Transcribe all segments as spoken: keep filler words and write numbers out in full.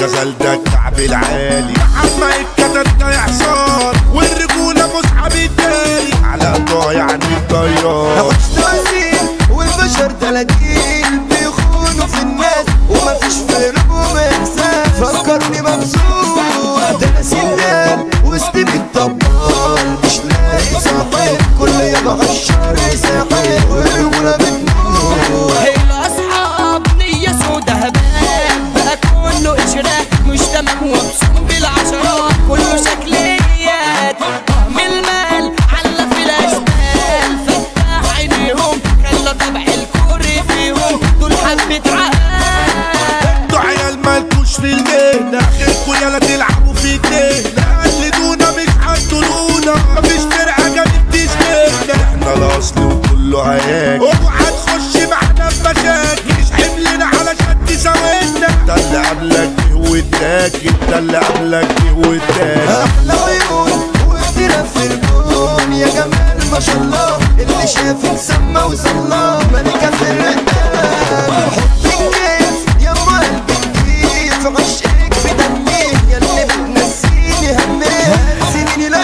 الغزال ده الكعب العالي، محمد الكتر ده يحصار، والرجولة مصحاب التاني على طه يعني الطيار. عشت وسيم والبشر تلاتين بيخونوا في الناس ومفيش فيهم احساس، فكرني مبسوط ده انا سندال وسط الطبال، مش لاقي صاحب كل يابا عالشر ساحب والرجولة بتموت. الاصحاب نية سودا هبال بقى كله اشراك مش تمام ومبسوط بالعشرات، كله شكليات طعم المال على في الاشكال، فتح عينيهم خلى طبع الكوري فيهم دول حبة عقل. انتوا عيال مالكوش في المهنة، اخركوا يالا تلعبوا في الدهنة، قلدونا مش هتطولونا، مفيش فرقة جابت تشبهنا، احنا الاصل وكله هياكل، اوعى تخش معانا في مشاكل، مش حملنا علشان تساوينا، ده اللي قبلك جه واتاكل، ده اللي قبلك جه واتاكل. احلى عيون واختلاف في الكون يا جمال ما شاء الله، اللي شافك سما وصلى ملكة في الرقاب، حبك كيف يا ام قلبي نضيف، عشقك في دمي ياللي بتنسيني همي هتسيبيني لأ.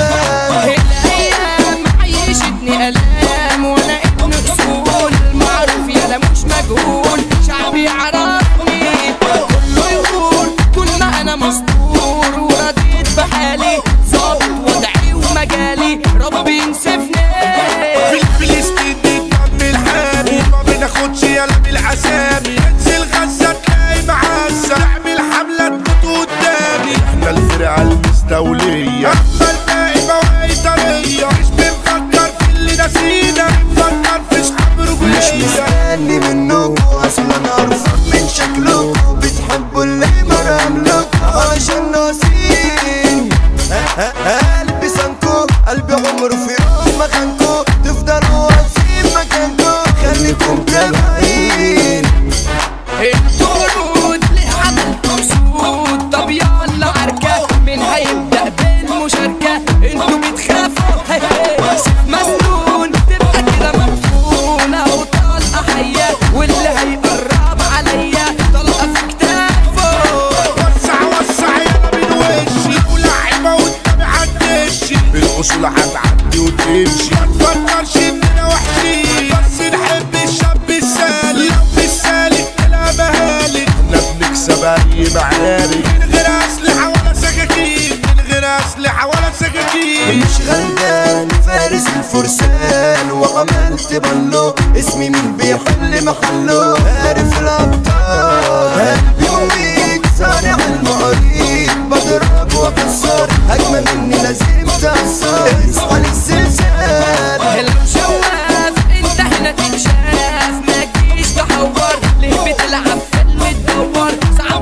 الايام عيشتني الام وانا ابن اصول معروف يالا مش مجهول، شعبي يعرفني كله يقول طول ما انا مسطور، ورضيت بحالي ظابط وضعي ومجالي ربي ينسفني. في الفلسطين الدم الحامي ما بناخدش يالا بالعسامي، انزل غزة تلاقي معزة، نعمل حملة تموت قدامي، احنا الفرقة المستولية، اما الباقي مواقي طرية، مش بنفكر في اللي ناسينا، بنفكر في صحاب رجولية. مش مستني منكوا اصلا ارفض من شكلكوا، بتحبوا اللي مراملكوا عشان ناسين قلبي سانكو، قلبي عمره في يوم ما خانكو، تفضلوا واقفين مكانكو خليكم تابعين. انتوا ورود ليه عملتوا سود؟ طب يلا عركة مين هيبدأ بالمشاركة؟ انتوا بتخافوا سيف مسنون تبقى كده مدفونة وطلقة حية، واللي هيقرب عليا طلقة في كتافه. وسع وسع يالا من وشي ولاعيبة قدامي عالدشي، بالأصول هتعدي وتمشي، متفكرش اننا وحشين، بس نحب الشاب السالك، لو مش سالك تلاقي مهالك، احنا بنكسب أي معارك من غير أسلحة ولا سكاكين، من غير أسلحة ولا سكاكين. مش غلبان فارس الفرسان وعملت بلو، اسمي مين بيحل محله، عارف الابطال قلبي مميت صانع المعاريض، بضرب واكسر هجمة مني لازم تأثر، اصحى للزلزال. لو شواف انت هنا تتشاف، ما تجيش تحور ليه بتلعب فيلم تدور، صعب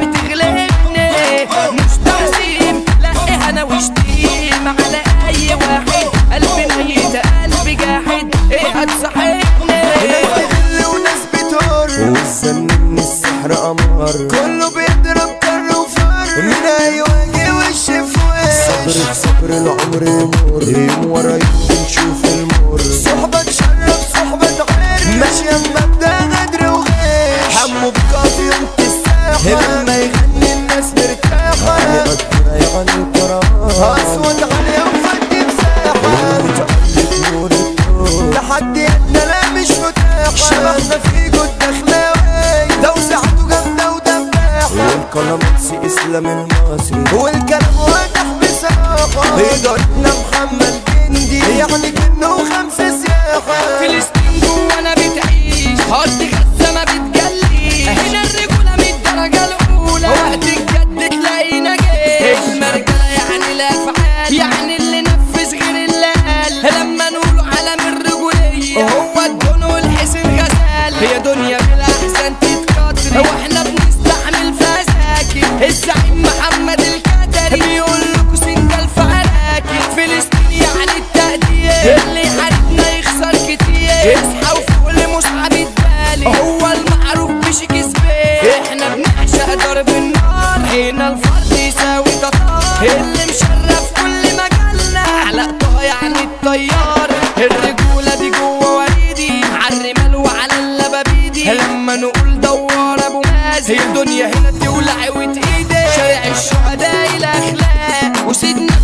تغلبني مش تعزيم لا انا وشتيم على اي واحد، قلبي ميت قلبي جاحد ايه هتصاحبني. ناس تغل وناس بتهر والزن من السحر قمر، كله بيضرب كر وفر من هيواجه وش في وش، صبر في صبر العمر يمر، يوم ورا يوم نشوف المر، صحبة تشرف صحبة غير ماشية بمبدأ غدر وغير، حمو بكافي يوم الساحة لما يغني الناس مرتاحة، يقدر يغني الكرامة أصوات عالية وفدي مساحة، متعلق نور الطول تحدي ادنى لا مش متاحة، شبحنا فيكو الدخلاوي توسعته جامدة ودباحة، والقلمسي اسلام المصري والكلام واضح بصراحة، إدارتنا محمد جندي يعني كنه وخمسة سياحة. فلسطين جوانا بتعيش أرض غزة ما بتجليش، هنا الرجولة من الدرجة الأولى، وقت الجد تلاقينا جيش، المرجلة يعني الأفعال، يعني اللي نفذ غير اللي قال، لما نقولوا علم الرجولية هو الدون والحسين غزال، هي دنيا بالأحسن تتكتري واحنا بنستحمل فساكن، الزعيم محمد الكتري بيقول لكوا سنجل في عراكي، فلسطين يعني التقدير، اللي حاربنا يخسر كتير، اصحى وفوق لمصعب الدالي، هو المعروف مش كسبان، احنا بنعشق ضرب النار، هنا الفرد يساوي تطار، اللي مشرف كل مجالنا علاقته يعني الطيار، الرجولة دي جوه وريدي عالرمال وعلى اللبابيدي، لما نقول دوار ابو مال لازم. هي الدنيا هنا تولع وتقيدي، شارع الشهداء الاخلاق وسيدنا